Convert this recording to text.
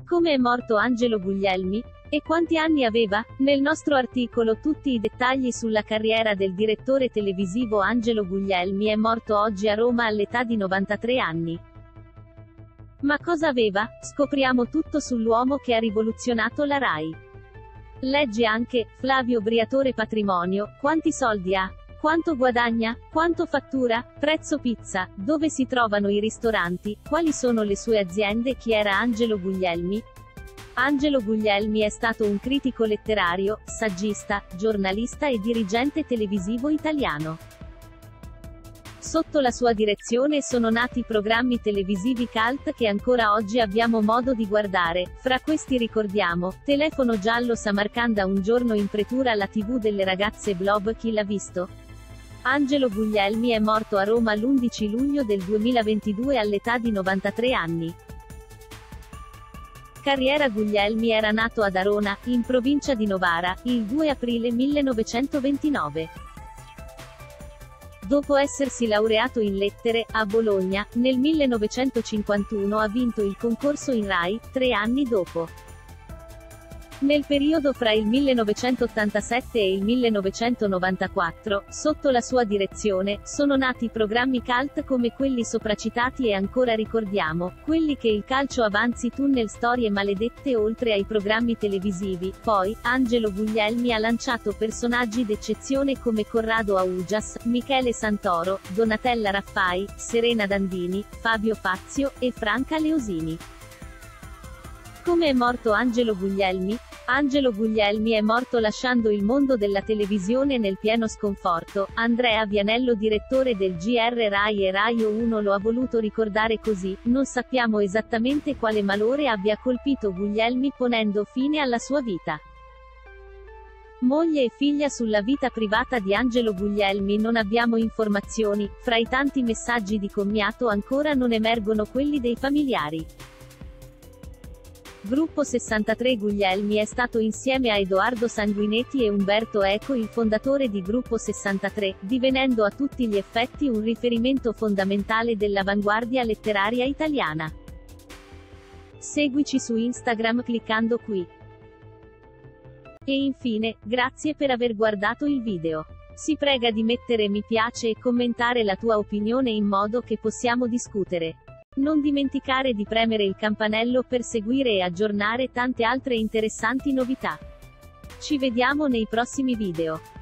Come è morto Angelo Guglielmi? E quanti anni aveva? Nel nostro articolo tutti i dettagli sulla carriera del direttore televisivo Angelo Guglielmi. È morto oggi a Roma all'età di 93 anni. Ma cosa aveva? Scopriamo tutto sull'uomo che ha rivoluzionato la Rai. Leggi anche: Flavio Briatore patrimonio, quanti soldi ha? Quanto guadagna? Quanto fattura? Prezzo pizza? Dove si trovano i ristoranti? Quali sono le sue aziende? Chi era Angelo Guglielmi? Angelo Guglielmi è stato un critico letterario, saggista, giornalista e dirigente televisivo italiano. Sotto la sua direzione sono nati programmi televisivi cult che ancora oggi abbiamo modo di guardare. Fra questi ricordiamo: Telefono giallo, Samarcanda, Un giorno in pretura, la TV delle ragazze, Blob, Chi l'ha visto? Angelo Guglielmi è morto a Roma l'11 luglio del 2022 all'età di 93 anni. Carriera: Guglielmi era nato ad Arona, in provincia di Novara, il 2 aprile 1929. Dopo essersi laureato in lettere, a Bologna, nel 1951 ha vinto il concorso in Rai, 3 anni dopo. Nel periodo fra il 1987 e il 1994, sotto la sua direzione, sono nati programmi cult come quelli sopracitati e ancora ricordiamo, quelli che il calcio avanzi, Tunnel, Storie maledette. Oltre ai programmi televisivi, poi, Angelo Guglielmi ha lanciato personaggi d'eccezione come Corrado Augias, Michele Santoro, Donatella Raffai, Serena Dandini, Fabio Fazio, e Franca Leosini. Come è morto Angelo Guglielmi? Angelo Guglielmi è morto lasciando il mondo della televisione nel pieno sconforto. Andrea Vianello, direttore del GR Rai e Rai 1, lo ha voluto ricordare così: non sappiamo esattamente quale malore abbia colpito Guglielmi ponendo fine alla sua vita. Moglie e figlia. Sulla vita privata di Angelo Guglielmi non abbiamo informazioni, fra i tanti messaggi di commiato ancora non emergono quelli dei familiari. Gruppo 63. Guglielmi è stato, insieme a Edoardo Sanguinetti e Umberto Eco, il fondatore di Gruppo 63, divenendo a tutti gli effetti un riferimento fondamentale dell'avanguardia letteraria italiana. Seguici su Instagram cliccando qui. E infine, grazie per aver guardato il video. Si prega di mettere mi piace e commentare la tua opinione in modo che possiamo discutere. Non dimenticare di premere il campanello per seguire e aggiornare tante altre interessanti novità. Ci vediamo nei prossimi video.